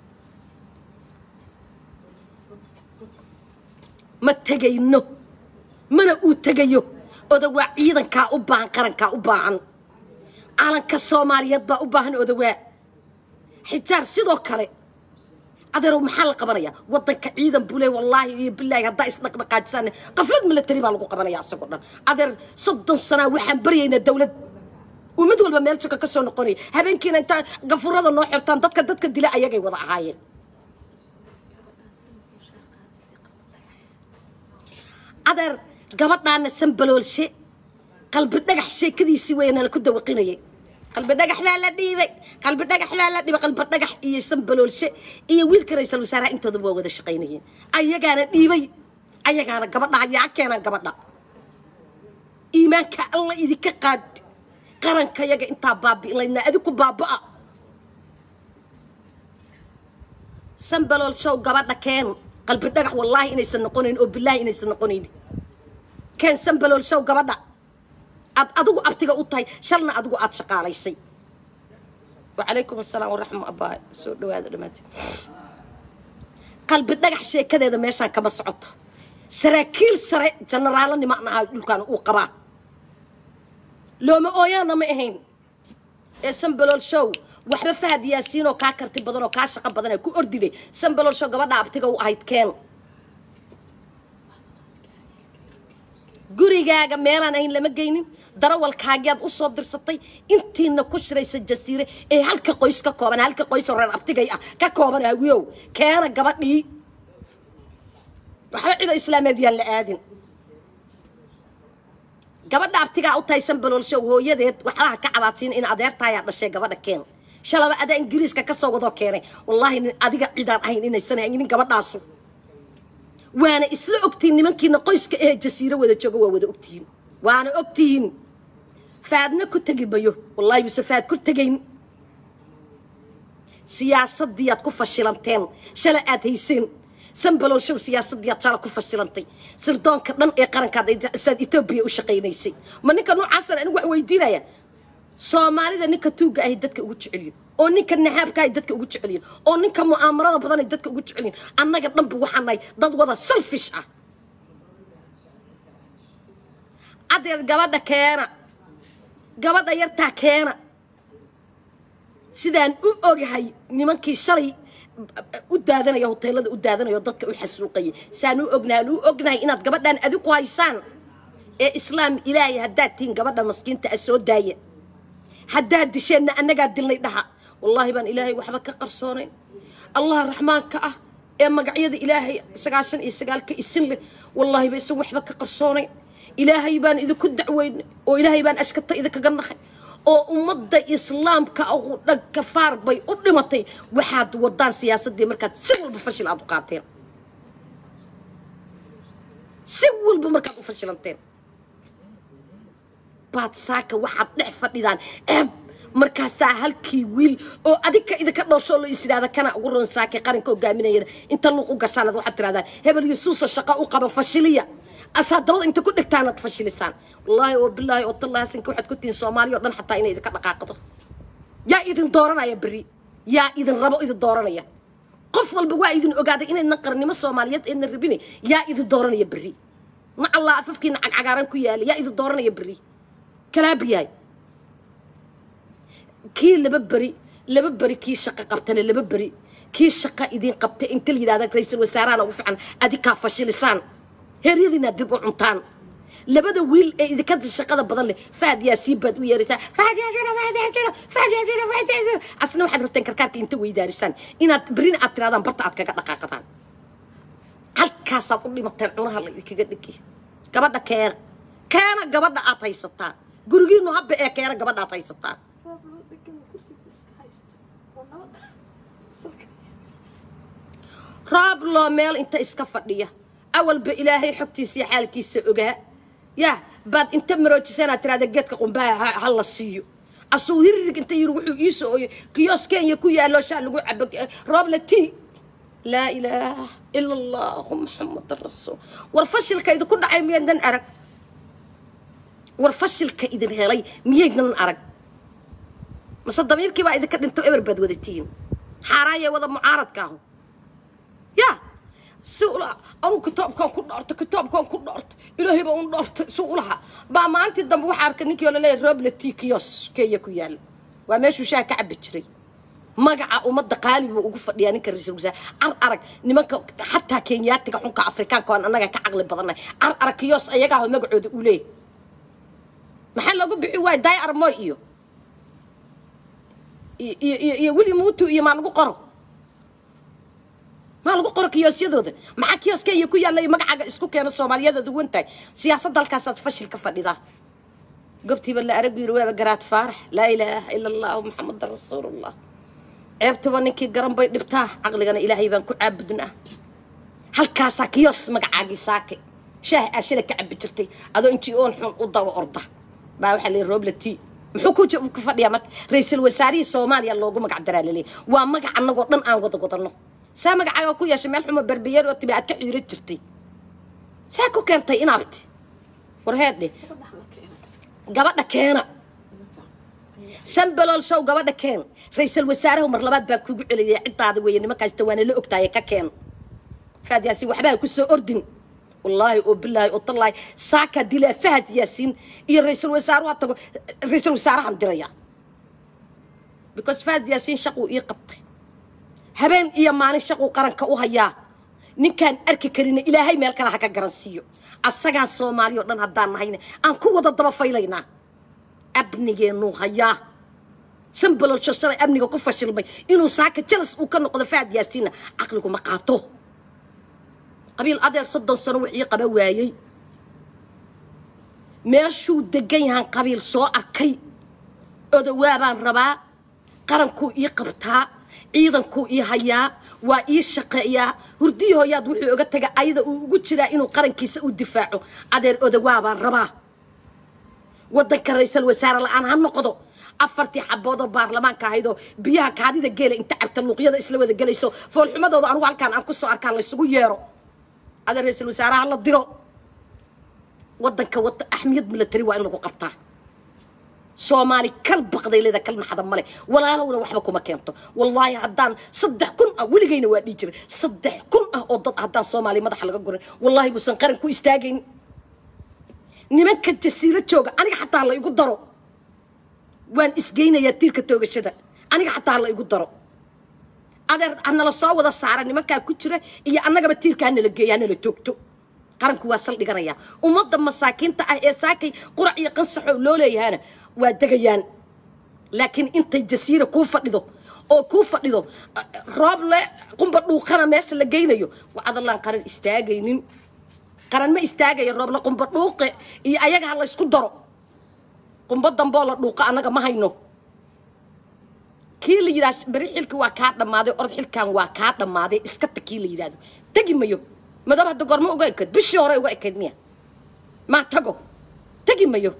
ما تجينه من أوتجيه أدواء عيدا كأبان قرن كأبان على كالصوماليات بأبان أدواء حجار سيدو كله عذروا محل قبرية وضك عيدا بولي والله بالله هذا إسنق نقاد سنة قفلت من التريبة لقوا قبرية سكرنا عذر صد السنة وحن برينا الدولة ومدول بميلتك كسر نقولي هبين كنا أنت قفور هذا النوع حرتان ضدك ضدك الدلاء يجي وضع هاي adeer gabadhaana sanbaloolshe qalbi dhagax sheekadiisii weeyna la ku dawaqinayay qalbi dhagax baa la dhiibay qalbi dhagax baa la dhiibay qalbi dhagax iyo sanbaloolshe iyo wiilka ra'iisul wasaaraha intooda waa wada shaqaynayeen ayagaana dhiibay ayagaana gabadha yaa keenan gabadha iimaanka alla idinka qaad qaranka yaga inta baabi'layna adigu baabaa sanbaloolshow gabadha keen qalbi dhagax wallahi inaysan noqonayn oo billahi inaysan noqonayn keen sanbaloolshow gabadha ad adigu abtiga u tahay shalna adigu aad shaqaalaysay wa alaykum asalaam wa rahma abaa soo dhawaada dhamaatay qalbi dhagax sheekadeeda meeshan kama socoto saraakiil sare generaalnimo aan dhulkan uu qabaa looma ooyana ma ahayn ee sanbaloolshow waxba Fahad Yaasiin oo ka karti badan oo ka shaqo badan ay ku ordilay sanbaloolshow gabadha abtiga u ahayd keen gurigaaga meelaan ahayn lama geynin darawalkaagiyaad u soo dirsatay intiina ku shiraysa jasiire ee halka qoys ka kooban halka qoys oo reer abtigay ah ka kooban awiyow keena gabadhii waxba cid islaameed yaan la aadin gabadha abtiga u tahay sanbaloolshow hooyadeed waxba ka cabaadtiin in adeertaay dhashay gabadha keen shalaba ada ingiriiska ka soo wado keenay wallahi adiga cidaan ahayn inaysan ahayn gabadhaasu وانا اسلا اوكتين نمانكينا قويسك ايه جسيرة ودا جوغا ودا اوكتين وانا اوكتين فادنا كنت بايو والله يوسف فاد كنت جاين سياسة ديات كفا الشلانتين شلاقات هيسين سنبلو شو سياسة ديات شالا كفا الشلانتي سردون كدن ايه قرن كاد ساد ايتوبيا وشقينيسي ما نيكا نوع عصر انو ويدينا يا سومالي دا نيكا توقع ايه دادك اوغو جعلين oo ninka naxaabka ay dadka ugu jeceliyeen oo ninka mu'aamarada badan ay dadka ugu jeceliyeen annaga dhanba waxaanay dad wada selfish ah adeer gabadha keena gabadha yarta keena sidaan u ogahay nimankii shalay u daadanaya hoteelada u daadanayo dadka u xasuuqay saan u ognaa u ognahay inaad gabadhan adigu ku haysaan ee islaam ilaahay haddaad tiin gabadha maskiinta soo daaya haddaad disheenna annaga dilnay dhaha والله بان إلهي وحبك قرصونين الله الرحمن كأه إيه مقعيد إلهي سقاشن إيه سقالك إسنله والله بيسو وحبك قرصونين إلهي بان إذا كنت دعوين وإلهي بان أشكت إذا كقنخي أو أمد إسلام كأو كفار بي أدمتي وحد ودان سياسة دي مركات سول بفشل أدوقاتين سول بمركات بفشلانتين بعد ساكا واحد نحفظ إذان إب markaasaa halkii wiil oo adika idinka dhowsho loo isiraada kana ugu roon saakay qaranka hogaaminayna inta luuq u gashaanad waxaad tiraadaan hebel yusuusa shaqa u qaba fashiliya asaadabada inta ku dhigtaanad fashilisaan wallahi oo billahi oo tallahi sinka waxaad ku tiin Soomaaliya oo dhan xataa inay idinka dhaqaaqdo yaa idin dooranaya bari yaa idin rabo idin dooranaya qof walba waa idin ogaaday inay naqarnimo Soomaaliyeed in rabini yaa idin dooranaya bari ma Allah afafkiina cagcagaaran ku yaali yaa idin dooranaya bari kalaabiyay كي لببري لببري كي شقة قبتنا لببري كي شقة إذا قبت أنت اللي هذاك رئيس الوزراء وفعلا أديك فشل لسان هريدنا دبو عنتان لبدا ويل إذا كانت الشقة بدل فاد يا سيبد ويا رسا فاد يا زنا فاد يا زنا فاد يا زنا فاد يا زنا أصلا واحد رتين كركات أنت ويدا رسان إن برين أترادان برتا أتكا دقاقتان هل كاسة قولي مطلعونها اللي كجدكي قبضنا كير كان قبضنا أطاي ستان قرقينو هب إيه كير قبضنا أطاي ستان راب الله ميل انت اسكفديه اول بالهي حبتيسي حالكيسا اوغا يا بعد انت مروجسنا تراده جدك قنبا هلا سيو اسو هيرك انت يرو يسو كيوسكن يكو يالو شا لو عبك راب لتي لا اله الا الله محمد الرسول والفشل كيد كل دحاي ميدن ارق والفشل كيد هلي ميدن ارق مس ضميركي با اذا كدنتو ابر بد ودتين حرايه ودا معارض كاهو يا سؤلا أنا كتاب كان كل أرت كتاب كان كل أرت إلهي بقول أرت سؤلها بقى ما أنت الدم بوحة أركنك ولا لا الرب للتيكيوس كي يكويال وماشوا شاك عب بتشري ما جع ومد قالب وقف يعني كرسي وزا عر أرك نمك حتى كينيات تكون كأفريقيا كان أنا كعقل بدنا عر أركيوس أيجا هو مقعد وليه محل أقول بعواي داي أرمايو ي ي ي ولي موتوا يمان قرب ما لقوا قرك يوسيدود معك يوس كي يكون يلا مقعد اسكو كان الصومالية ذو وانتي سياسة الكاسات فشل كفر ذا قبتي بالله عربي رواية قرات فارح لا إله إلا الله محمد رسول الله عبت ونكي قرن بيت نبتاه عقلي أنا إلهي بنكو عبدنا هل كاسا كيوس مقعد ساكي شاه أشيلك عب جرتي هذا أنتي أون حن قضى وأرضه ما وحلي الروبلتي محكو كفر يا مك رئيس الوزراء الصومالي الله جو مقعد درالي وما قعد نقطن أن قط قطنه سامق عيا كويا شمال حمى بربيار وتبعت كحيرة جرتي ساكو كان طيئنا عبتي ورهادي قبضنا كينا سنبلول شو قبضنا كين رئيس الوزراء ومرلبات باكو علي عدة هذا وين ما كان استواني لأكتاي ككين فهد ياسين وحبا كسو أردن والله وبالله وطلعي ساكا ديلا فهد ياسين إيه رئيس الوزراء واتقو رئيس الوزراء عم دريا because فهد ياسين شقو إيه قبطي هبين إيه ماني شقو قرن كأوهيا نين كان أركي كرينا إلهي مالك لها كجرنسيو السجان الصومالي ودن هدان هينا أن قوة الضباب فيلينا أبني جنو هيا سنبلو الشجرة أبني وكفر شلبي إنه ساكت جلس وكان نقد فهد ياسين عقلكم مقاطه قبيل أدير صدق سنوعي قبوايي ماشو دقين هان قبيل صو أركي أدوابان ربا قرنكو يقبتها ciidanku ii hayaa waa ii shaqeeyaa hurdii hooyaad wuxuu uga tagay ayada uu ugu jiraa inuu qarankiisa u difaaco adeer odawaa baan rabaa wadanka ra'iisul wasaare la'aan ha noqdo afartii xabood oo baarlamaanka ahaydoo biyaha kaadida geela inta cabta luuqyada isla wada galayso foolxumadooda anigu halkaan aan ku soo arkaan la isugu yeero adeer ra'iisul wasaaraha la diro wadanka wada ahmiyad military waa in lagu qabtaa Somali كل بقضي لذا كل نحدا ماله ولا أنا ولا وحبكم ما كنتو والله هدان صدق كن أولي جينا وادي جري صدق كن أوضت هدان صومالي ما دخل جوري والله بس نقارن كوي استاجين نمك التسيرة توجا أنا حتى الله يقدروا وين إسجينا يتير كتوجا شدا أنا حتى الله يقدروا أقدر أنا لصاوة السعر نمك كتيرة إيا أنا جبت تير كان اللي أنا اللي توكتو قارن كواسل لجريا ومضى مساكين تا ساكي قرعي قنصحوا لولا يهانا ودقيان لكن انت الجسيرة كوفة لذو او كوفة لذو راب لا قم بدو قرن ماس اللي جينيو وعد الله قرن استاجينين قرن ما استاجي راب لا قم بدو ق اي اياك الله يسكو درو قم بدن بولا دوقه anaga ma hayno kii la yiraahdo bari xilka waa ka dhamaaday orod xilkan waa ka dhamaaday iska takii la yiraahdo tagi mayo madaba hada gormo uga ekad bishii hore uga ekad miya ma tago tagi mayo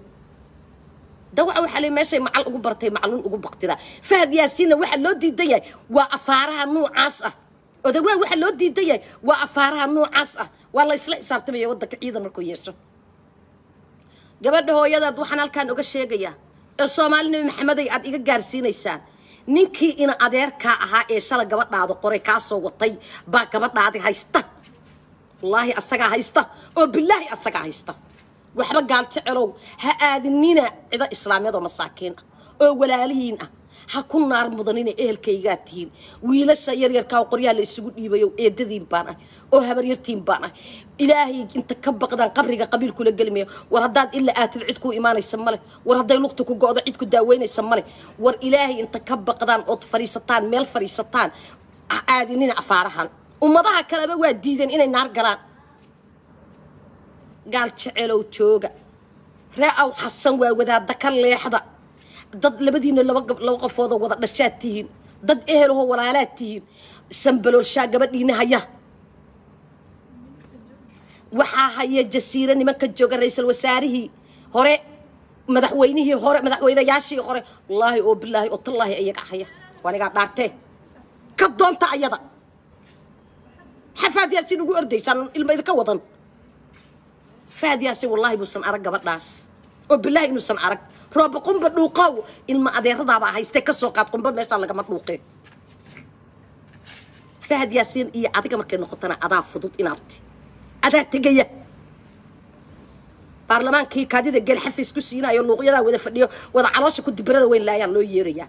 دواء وحلي ماشي مع الأجو برتي معلون أجو بقتدا فهد ياسين واحد لو دي دي وأفارها نوع عصا ودواء واحد لو دي دي وأفارها نوع عصا والله يصلح صار تبي يودك عيدا مركو يسر قبل هو يدا دوحنا كان أجو شيء جيا الصومالي محمد يعد إيجا جارسين إنسان نينكي إن أدير كاها إيش على قبض هذا قري كاسو وطي با قبض هذا هيستا والله أسقى هيستا وبالله أسقى هيستا وحبا قال تعلو هآذنين عدا إسلامية دو مساكين أو ولاليين ها كون نار مدنين إهل كيغاتين ويلا السيار يركاو قريا اللي يسوق يبيو إيدذين بانا أو هبر يرتين بانا إلهي انت كبق دان قبرق قبيل كل قلمية ورداد إلا آتل عدكو إيمان يسمالي ورداد يلوقتكو قعود عدكو داوين يسمالي ور إلهي انت كبق دان أوت فريستان ميل فريستان هآذنين أفارحان ومضاها كلابا واديدين إنا نار قران قال تعالوا توجا رأوا حسن ووذا ذكر ليحظة ضد لبدين لو لو قفوضوا وضع نشاتين ضد إهله هو ولالاتين سنبلوا الشاقة بدينا هيا وحا هيا جسيرة نمك الجوجا رئيس الوساري هوري مدحوينه هوري مدحوينه ياشي هوري والله وبالله وطالله أيك حيا وأنا قاعد دارته كدون تعيدا حفاد ياسين وقول أرديسان إلما إذا كوضن فهد ياسين والله بوسن أرق بدناس وبالله إنه سن أرق روب قم بدوقاو إن ما أدير ضابع هيستك السوقات قم بدناس على جماعة لوقي فهد ياسين إيه عتيك مكان نقطنا أضاف فضوط إنابتي أدا تجيه برلمان كي كادي دجال حفيز كسينا يلوق يلا وذا فديو وذا علاش كنت برد وين لا يلو يريا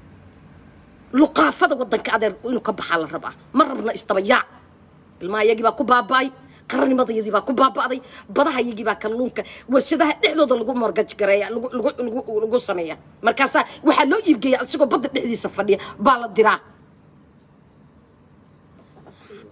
لقافة وضن كادر وإنه كبح على الربع مرة بنا استبيع الماء يجيب أكو باباي قرني مضي يجيب أكو باباي بدها يجيب أكلونك ورشده نحن ذا لقو مرجع جريا لقو لقو لقو لقو سمية مركزة وحلو يبقى أسيقو بدر نحدي سفرية بالدراع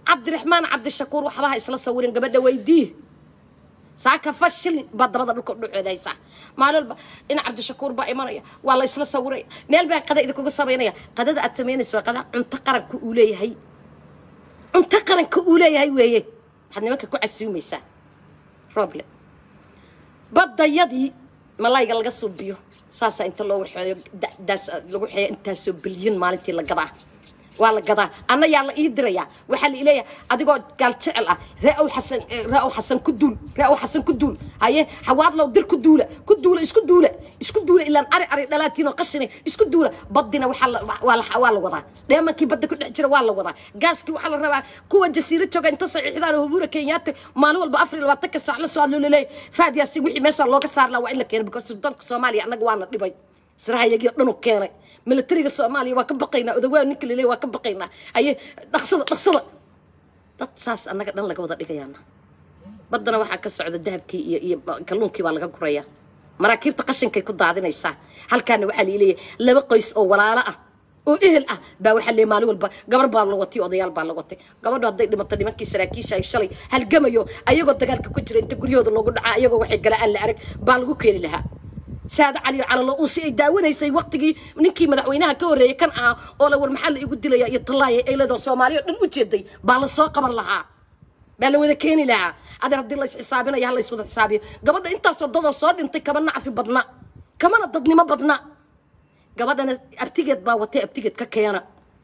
عبد الرحمن عبد الشكور وحبها إسلا صورين قبل ويديه ساكا فشل بدبض لكم دحيدايسا مالل إن عبد الشكور با إيمانيا والله إسلا صوري ميل با قدا إذا كوغا صبينيا قداد أد سمينيس waa qada cunta qaran ku u leeyahay cunta qaran ku u leeyahay weeye waxaad nimanka ku casuumaysaa problem badayadii malayga laga soo biyo saasa inta loo waxeeyo daas lagu xeeyo inta soo bilyan maalintii la gadaa waa la gadaa anna yaa la ii diraya waxa la ileeyahay adigoo gaal jecel ah raaw xasan raaw xasan ku duul raaw xasan ku duul haye xawaad loo dir ku duula ku duula isku duula isku duula ilaa ari ari dhalaatiino qashine isku duula badina waxa waa la waa la wadaa dheemankii badda ku dhex jira waa la wadaa gaaskii waxa la rabaa kuwa jasiiro jooga inta saxiixdaan oo hubuura Kenyatta maalin walba afar iyo labaatan saac la soo leeyahay faadiyaasi wixii meesha looga saar la waa in la keenay because sultanka Soomaaliya anaga waana dhibay sirahayagii dhan u keenay militariga Soomaaliya waa ka baqaynaa odawaa ninka leeyahay waa ka baqaynaa ay dhaqsada dhaqsada dad saas anaga dhan laga wada dhigayaana badana waxa ka socda dahabkii iyo iyo kalluunkii baa laga guraya maraakiibta qashinkay ku daadinaysaa halkaana waxa leeyahay laba qoys oo walaalo ah oo ehel ah baa waxa leeyahay maalin walba gabar baa la watay odayaal baa la watay gabadhu haday dhimato nimankii saraakiisha ay shalay halgamayo ayagoo dagaalka ku jira inta guryahooda loogu dhacaa ayagoo waxay galaan la arag baa lagu keeni lahaa ساد علي على الله وسي داوني سي وقتي نكي مدحوينها كوري كان اه ولا ور محل يقول لي يطلعي اي لدو سومالي دن وجيدي بالا سو قبن لها بالا ودا كيني لها ادر hadii la xisaabina yaa la isku xisaabiyo gabadha inta soo dado soo dhintay kama nacfi badna kama dadnimo badna gabadhana abtigeed baa watay abtigeed ka keena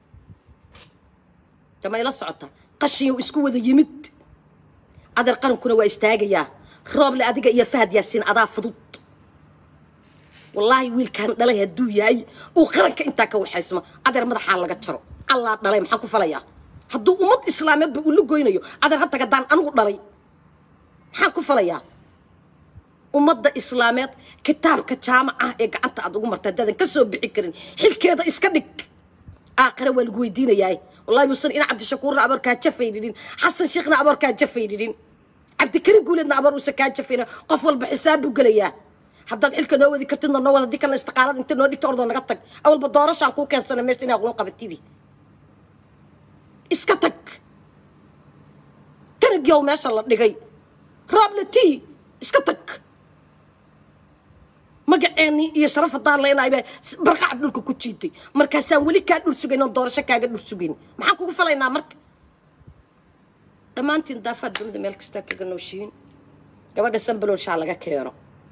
tama ila socota qashiyo isku wada yimid adar qarankuna waa istaagaya roob la adiga iyo fahad yaasin adaa fudud والله ويل كان دلay haduu yahay oo qaranka inta ka waxaysmo adar madaxa laga jaro Allah dhalay maxaa ku falaya haduu ummad islaameed buu lu goynayo adar hadda gadaan anigu dhalay maxaa ku falaya ummadda islaameed kitaabka jaamaca ee gacanta aad ugu martay dadan ka soo bixi karin xilkeeda iska dhig aakhira waa lagu weydiinayaa wallahi musan ina Cabdi Shakuur abar ka jafeydin Xasan Sheekhna abar ka jafeydin Cabdi Karim Guuleedna abar uu ka jafeeyna qof walba xisaab u galaya haddaad xilka noo wadi kartid noo wada dikana istiqaalada inta noo dhigto ordo naga tag awalba doorashaan ku keensanay meesha inaad qoon qabatidi iska tag tanagyow meesha la dhigay raablati iska tag magaceeni iyo sharafadaan leenahay barqac dhulka ku jiitay markaasaan wali ka dhul sugayno doorasho kaaga dhul sugayn maxaan kugu falaynaa marka dhamaantiin daafad dunida meel kasta kaga nooshiin gabadha sanbaloolsha laga keeno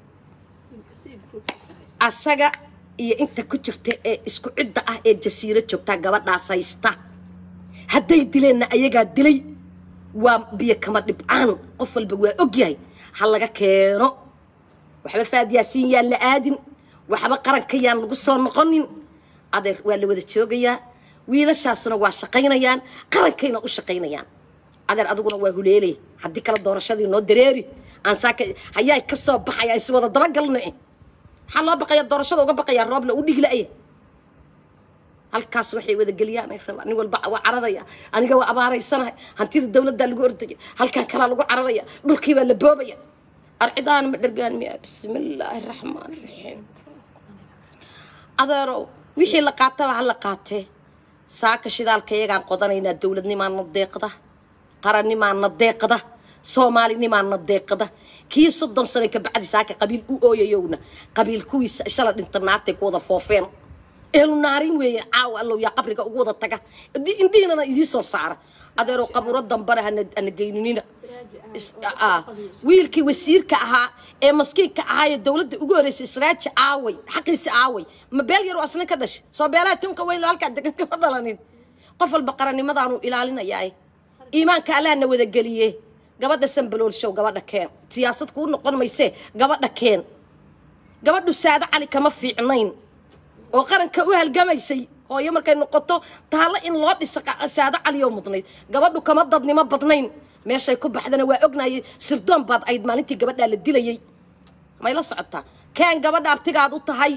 asaga iyo inta ku jirta ee isku cidda ah ee jasiiro joogta gabadhaas haysta haday dileena ayaga dilay waa biyo kama dhibcaan qof walba waa ogyahay hal laga keeno waxba faadiyasiin yaa la aadin waxba qaranka yaan lagu soo noqonin adeer waa la wada joogayaa wiilashaasuna waa shaqaynayaan qarankayna u shaqaynayaan adeer adiguna waa huleelay hadii kala doorashadii noo dareeri aan saaka hayay ka soo baxaya is wada dabagalnay حلا بقية الدرشة وجا بقية الراب لو ديج لأيه هالكاس وحي وذا قليان يا أخوان نقول بع وعرضية أنا جوا أبارة السنة هنتير الدولة ده اللي قرتي هالكان كلا لو عرضية دول كيف اللي بوبية أرعدان مدرجان ميا بسم الله الرحمن الرحيم أذرو وحي لقاته على لقاته ساك شذال كيجان قدرنا الدولة نما نضيق ده قرن نما نضيق ده سومالي نما نضيق ده كي صدق سنة كبعد ساك قبيل أو يونا قبيل كويس شلون أنت نعرتك وضع فوفين إلو نارين ويا عاو الله يا قبرك وضع تجا دي إندينا أنا إدي صار صار أدرو قبر الدم برا هن أن جينينا آه ويل كي وسير كها إيه مسكين كهاي الدولة وجورس إسرائيل عاوي حقيس عاوي ما بيلجروا أصلا كدش صبيالات تم كوين لالك عندك كمدلانين قفل بقرة نمضانو إلى علينا ياي إيمان كألنا وذا قليه gabadha sanbalool show gabadha keen siyaasad ku noqon mayse gabadha keen gabadhu saada cali kama fiicnayn oo qaranka u halgamaysay hooyo markay noqoto taala in loo dhisa saada cali oo mudnayd gabadhu kama dadnimo badnayn meeshay ku baxdana waa ognaay sirdoon baad ayd maalintii gabadha la dilayay ma ila socotaa keen gabadha abtigaad u tahay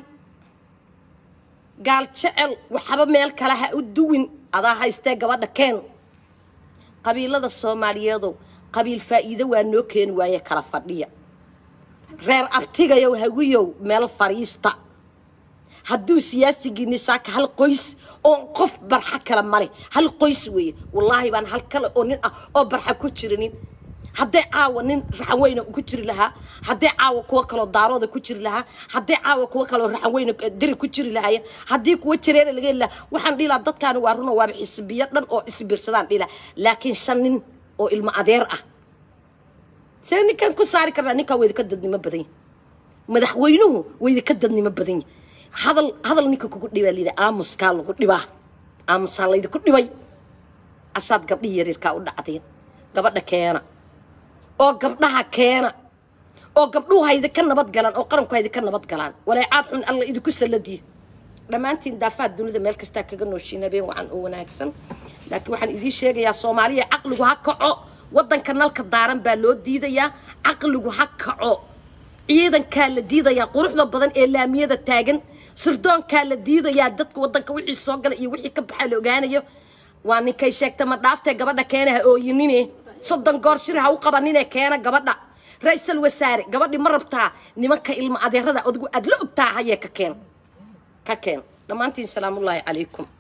gaal jecel waxba meel kale ha u duwin adaa haystee gabadha keen qabiilada Soomaaliyeed قبيل فائدة وأنو كان ويا كلا فردية غير أبتيجا يو هويو مال فريستا hadduu siyaasigii nisaaka hal qoys oo qof barxa kala male hal qoys weeye wallaahi baan hal kale oo nin ah oo barxa ku jirinin hadday caawa nin raxan weyne ku jiri lahaa hadday caawa kuwa kaloo daarooda ku jiri lahaa hadday caawa kuwa kaloo raxan weyne diri ku jiri lahaayeen haddii kuwa jireena laga heli lahaa waxaan dhihi lahaa dadkaani waa runa waaba xisbiyo dhan oo isbiirsadaan dhihi lahaa laakiin shan nin oo ilmo adeer ah see ninkan ku saari karnaa ninkaa wayda ka dadnimo badan yahay madaxweynuhu wayda ka dadnimo badan yahay hadal hadal ninka kugu dhibaa liida aamuskaa lagu dhibaa aamusaa layda ku dhibay asaad gabdhihii yaryarkaa u dhacdeen gabadha keena oo gabdhaha keena oo gabdhuhu hayda ka nabad galaan oo qaranku hayda ka nabad galaan waleecaad xun alla idinku saladiye dhammaantiin daafaad dunida meel kastaa kaga nooshiin habeen waxaan u wanaagsan laakiin waxaan idiin sheegayaa soomaaliya caqligu ha kaco waddanka nalka daaran baa loo diidayaa caqligu ha kaco ciidankaa la diidayaa quruxda badan ee laamiyada taagan sirdoonkaa la diidayaa dadka waddanka wixii soo gala iyo wixii ka baxaa la ogaanayo waa ninkay sheegta ma dhaaftee gabadha keena ha ooyinine soddon goor shir ha u qabanine keena gabadha ra-iisul wasaare gabadhi ma rabtaa nimanka ilmo adeerada adigu aad la ogtaa hayee ka keen ka keen dhammaantiin salaamullaahi calaykum